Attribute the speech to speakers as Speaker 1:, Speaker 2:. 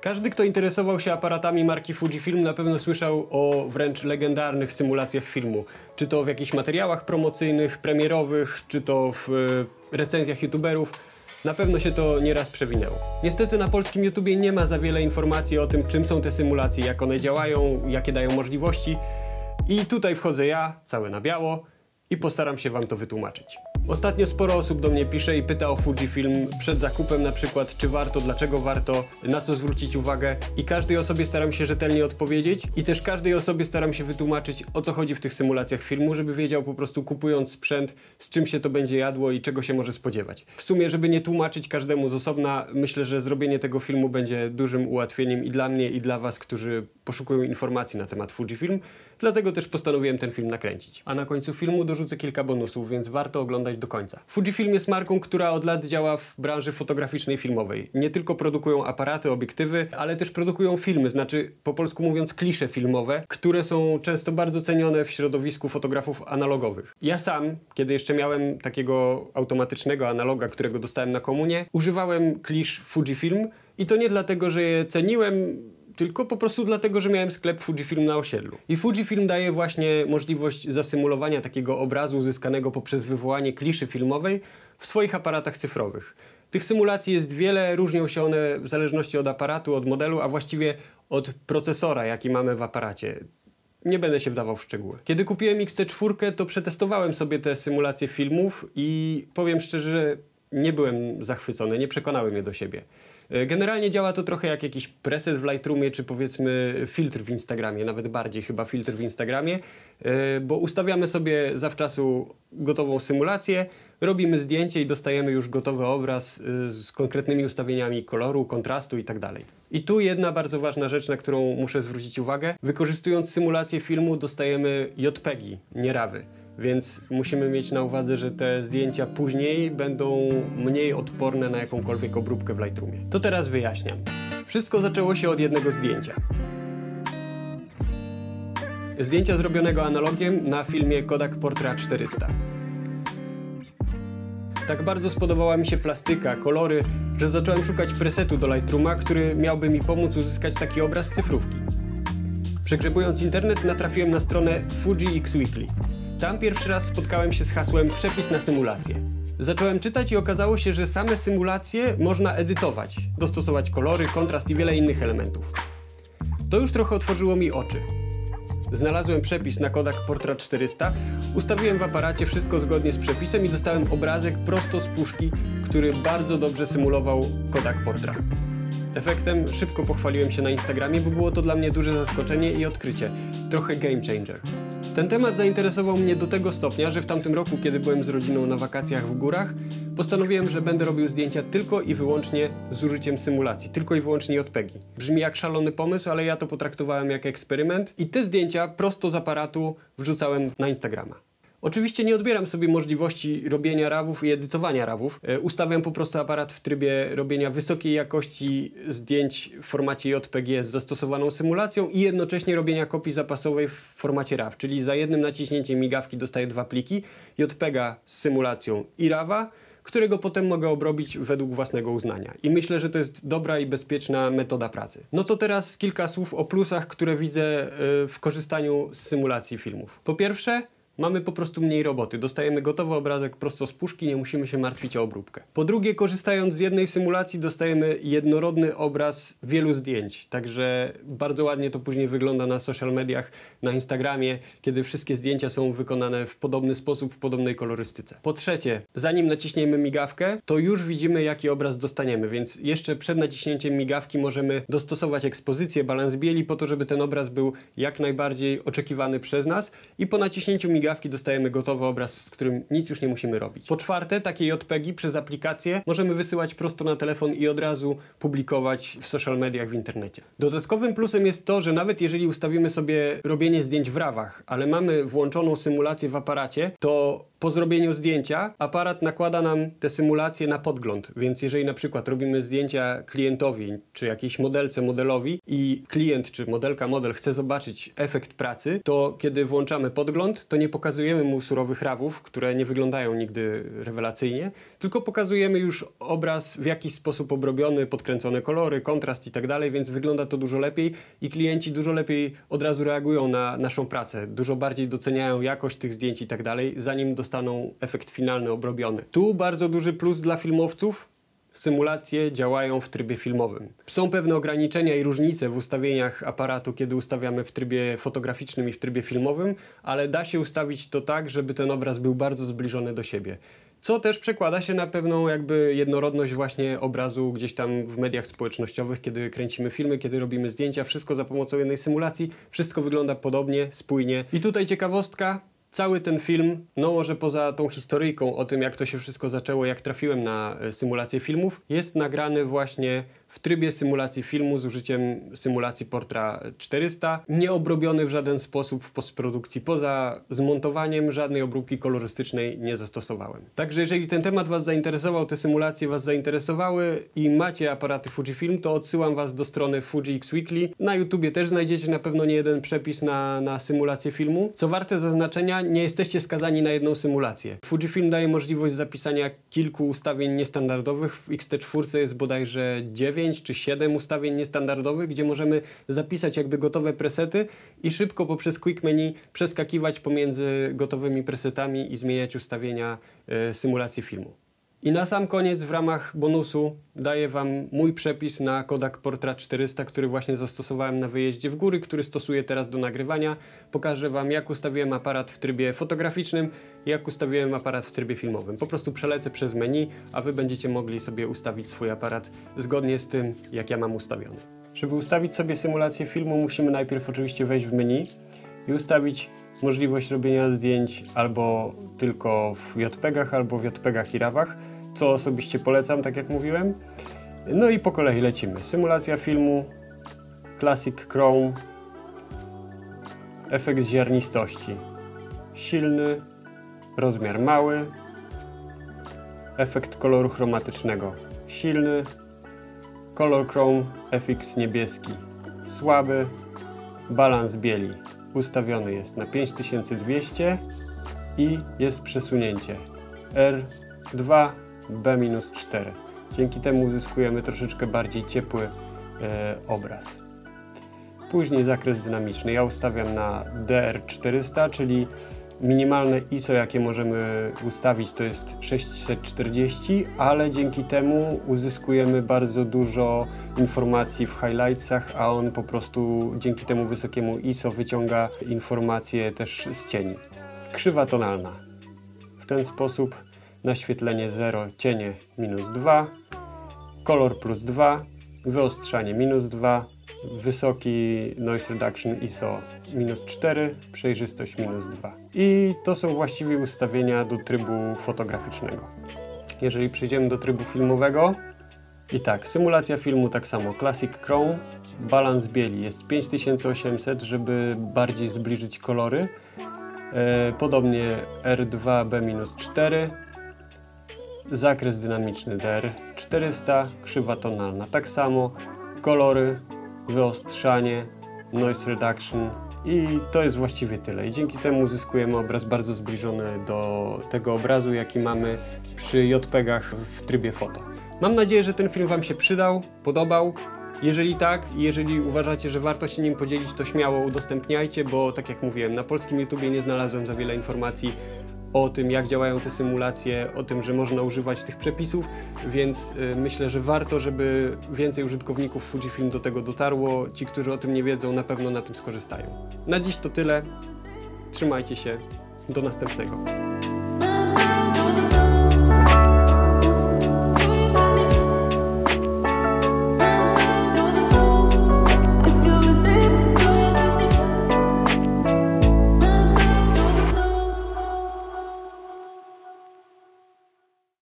Speaker 1: Każdy, kto interesował się aparatami marki Fujifilm, na pewno słyszał o wręcz legendarnych symulacjach filmu. Czy to w jakichś materiałach promocyjnych, premierowych, czy to w recenzjach youtuberów. Na pewno się to nieraz przewinęło. Niestety na polskim YouTubie nie ma za wiele informacji o tym, czym są te symulacje, jak one działają, jakie dają możliwości. I tutaj wchodzę ja, cały na biało, i postaram się wam to wytłumaczyć. Ostatnio sporo osób do mnie pisze i pyta o Fujifilm przed zakupem na przykład, czy warto, dlaczego warto, na co zwrócić uwagę, i każdej osobie staram się rzetelnie odpowiedzieć i też każdej osobie staram się wytłumaczyć, o co chodzi w tych symulacjach filmu, żeby wiedział po prostu, kupując sprzęt, z czym się to będzie jadło i czego się może spodziewać. W sumie, żeby nie tłumaczyć każdemu z osobna, myślę, że zrobienie tego filmu będzie dużym ułatwieniem i dla mnie, i dla was, którzy poszukują informacji na temat Fujifilm. Dlatego też postanowiłem ten film nakręcić. A na końcu filmu dorzucę kilka bonusów, więc warto oglądać do końca. Fujifilm jest marką, która od lat działa w branży fotograficznej, filmowej. Nie tylko produkują aparaty, obiektywy, ale też produkują filmy, znaczy po polsku mówiąc klisze filmowe, które są często bardzo cenione w środowisku fotografów analogowych. Ja sam, kiedy jeszcze miałem takiego automatycznego analoga, którego dostałem na komunie, używałem klisz Fujifilm i to nie dlatego, że je ceniłem, tylko po prostu dlatego, że miałem sklep Fujifilm na osiedlu. I Fujifilm daje właśnie możliwość zasymulowania takiego obrazu uzyskanego poprzez wywołanie kliszy filmowej w swoich aparatach cyfrowych. Tych symulacji jest wiele, różnią się one w zależności od aparatu, od modelu, a właściwie od procesora, jaki mamy w aparacie. Nie będę się wdawał w szczegóły. Kiedy kupiłem X-T4, to przetestowałem sobie te symulacje filmów i powiem szczerze, że nie byłem zachwycony, nie przekonały mnie do siebie. Generalnie działa to trochę jak jakiś preset w Lightroomie, czy powiedzmy filtr w Instagramie, nawet bardziej chyba filtr w Instagramie, bo ustawiamy sobie zawczasu gotową symulację, robimy zdjęcie i dostajemy już gotowy obraz z konkretnymi ustawieniami koloru, kontrastu itd. I tu jedna bardzo ważna rzecz, na którą muszę zwrócić uwagę. Wykorzystując symulację filmu dostajemy JPEGi, nie RAWy. Więc musimy mieć na uwadze, że te zdjęcia później będą mniej odporne na jakąkolwiek obróbkę w Lightroomie. To teraz wyjaśniam. Wszystko zaczęło się od jednego zdjęcia. Zdjęcia zrobionego analogiem na filmie Kodak Portra 400. Tak bardzo spodobała mi się plastyka, kolory, że zacząłem szukać presetu do Lightrooma, który miałby mi pomóc uzyskać taki obraz z cyfrówki. Przegrzebując internet, natrafiłem na stronę Fuji X Weekly. Tam pierwszy raz spotkałem się z hasłem przepis na symulację. Zacząłem czytać i okazało się, że same symulacje można edytować, dostosować kolory, kontrast i wiele innych elementów. To już trochę otworzyło mi oczy. Znalazłem przepis na Kodak Portra 400, ustawiłem w aparacie wszystko zgodnie z przepisem i dostałem obrazek prosto z puszki, który bardzo dobrze symulował Kodak Portra. Efektem szybko pochwaliłem się na Instagramie, bo było to dla mnie duże zaskoczenie i odkrycie. Trochę game changer. Ten temat zainteresował mnie do tego stopnia, że w tamtym roku, kiedy byłem z rodziną na wakacjach w górach, postanowiłem, że będę robił zdjęcia tylko i wyłącznie z użyciem symulacji, tylko i wyłącznie JPEGi. Brzmi jak szalony pomysł, ale ja to potraktowałem jak eksperyment i te zdjęcia prosto z aparatu wrzucałem na Instagrama. Oczywiście nie odbieram sobie możliwości robienia RAWów i edytowania RAWów. Ustawiam po prostu aparat w trybie robienia wysokiej jakości zdjęć w formacie JPG z zastosowaną symulacją i jednocześnie robienia kopii zapasowej w formacie RAW, czyli za jednym naciśnięciem migawki dostaję dwa pliki, JPEGa z symulacją i RAWa, którego potem mogę obrobić według własnego uznania. I myślę, że to jest dobra i bezpieczna metoda pracy. No to teraz kilka słów o plusach, które widzę w korzystaniu z symulacji filmów. Po pierwsze, mamy po prostu mniej roboty. Dostajemy gotowy obrazek prosto z puszki, nie musimy się martwić o obróbkę. Po drugie, korzystając z jednej symulacji, dostajemy jednorodny obraz wielu zdjęć. Także bardzo ładnie to później wygląda na social mediach, na Instagramie, kiedy wszystkie zdjęcia są wykonane w podobny sposób, w podobnej kolorystyce. Po trzecie, zanim naciśniemy migawkę, to już widzimy, jaki obraz dostaniemy, więc jeszcze przed naciśnięciem migawki możemy dostosować ekspozycję, balans bieli po to, żeby ten obraz był jak najbardziej oczekiwany przez nas i po naciśnięciu migawki dostajemy gotowy obraz, z którym nic już nie musimy robić. Po czwarte, takie JPEGi przez aplikację możemy wysyłać prosto na telefon i od razu publikować w social mediach, w internecie. Dodatkowym plusem jest to, że nawet jeżeli ustawimy sobie robienie zdjęć w RAWach, ale mamy włączoną symulację w aparacie, to po zrobieniu zdjęcia aparat nakłada nam te symulacje na podgląd, więc jeżeli na przykład robimy zdjęcia klientowi czy jakiejś modelce, modelowi i klient czy modelka, model chce zobaczyć efekt pracy, to kiedy włączamy podgląd, to nie pokazujemy mu surowych rawów, które nie wyglądają nigdy rewelacyjnie, tylko pokazujemy już obraz w jakiś sposób obrobiony, podkręcone kolory, kontrast i tak dalej, więc wygląda to dużo lepiej i klienci dużo lepiej od razu reagują na naszą pracę, dużo bardziej doceniają jakość tych zdjęć i tak dalej, zanim dostaną efekt finalny obrobiony. Tu bardzo duży plus dla filmowców. Symulacje działają w trybie filmowym. Są pewne ograniczenia i różnice w ustawieniach aparatu, kiedy ustawiamy w trybie fotograficznym i w trybie filmowym, ale da się ustawić to tak, żeby ten obraz był bardzo zbliżony do siebie. Co też przekłada się na pewną jakby jednorodność właśnie obrazu gdzieś tam w mediach społecznościowych, kiedy kręcimy filmy, kiedy robimy zdjęcia, wszystko za pomocą jednej symulacji, wszystko wygląda podobnie, spójnie. I tutaj ciekawostka. Cały ten film, no może poza tą historyjką o tym, jak to się wszystko zaczęło, jak trafiłem na symulację filmów, jest nagrany właśnie w trybie symulacji filmu z użyciem symulacji Portra 400, nie obrobiony w żaden sposób w postprodukcji. Poza zmontowaniem żadnej obróbki kolorystycznej nie zastosowałem. Także jeżeli ten temat Was zainteresował, te symulacje Was zainteresowały i macie aparaty Fujifilm, to odsyłam Was do strony Fuji X Weekly. Na YouTubie też znajdziecie na pewno nie jeden przepis na symulację filmu. Co warte zaznaczenia, nie jesteście skazani na jedną symulację. Fujifilm daje możliwość zapisania kilku ustawień niestandardowych. W X-T4 jest bodajże 9 czy 7 ustawień niestandardowych, gdzie możemy zapisać jakby gotowe presety i szybko poprzez Quick Menu przeskakiwać pomiędzy gotowymi presetami i zmieniać ustawienia symulacji filmu. I na sam koniec w ramach bonusu daję Wam mój przepis na Kodak Portra 400, który właśnie zastosowałem na wyjeździe w góry, który stosuję teraz do nagrywania. Pokażę Wam, jak ustawiłem aparat w trybie fotograficznym i jak ustawiłem aparat w trybie filmowym. Po prostu przelecę przez menu, a Wy będziecie mogli sobie ustawić swój aparat zgodnie z tym, jak ja mam ustawiony. Żeby ustawić sobie symulację filmu, musimy najpierw oczywiście wejść w menu i ustawić możliwość robienia zdjęć albo tylko w JPEG-ach, albo w JPEG-ach i RAW-ach, co osobiście polecam, tak jak mówiłem. No i po kolei lecimy. Symulacja filmu, Classic Chrome, efekt ziarnistości, silny, rozmiar mały, efekt koloru chromatycznego, silny, Color Chrome FX niebieski, słaby, balans bieli ustawiony jest na 5200 i jest przesunięcie R2 B-4. Dzięki temu uzyskujemy troszeczkę bardziej ciepły obraz. Później zakres dynamiczny. Ja ustawiam na DR400, czyli minimalne ISO, jakie możemy ustawić, to jest 640, ale dzięki temu uzyskujemy bardzo dużo informacji w highlightsach, a on po prostu dzięki temu wysokiemu ISO wyciąga informacje też z cieni. Krzywa tonalna. W ten sposób naświetlenie 0, cienie -2, kolor +2, wyostrzanie -2, wysoki noise reduction ISO -4, przejrzystość -2. I to są właściwie ustawienia do trybu fotograficznego. Jeżeli przejdziemy do trybu filmowego, i tak, symulacja filmu tak samo, Classic Chrome, balans bieli jest 5800, żeby bardziej zbliżyć kolory. Podobnie R2 B-4, zakres dynamiczny DR400, krzywa tonalna tak samo, kolory, wyostrzanie, noise reduction i to jest właściwie tyle. I dzięki temu uzyskujemy obraz bardzo zbliżony do tego obrazu, jaki mamy przy JPEG-ach w trybie foto. Mam nadzieję, że ten film Wam się przydał, podobał. Jeżeli tak, jeżeli uważacie, że warto się nim podzielić, to śmiało udostępniajcie, bo tak jak mówiłem, na polskim YouTubie nie znalazłem za wiele informacji o tym, jak działają te symulacje, o tym, że można używać tych przepisów, więc myślę, że warto, żeby więcej użytkowników Fujifilm do tego dotarło. Ci, którzy o tym nie wiedzą, na pewno na tym skorzystają. Na dziś to tyle. Trzymajcie się. Do następnego.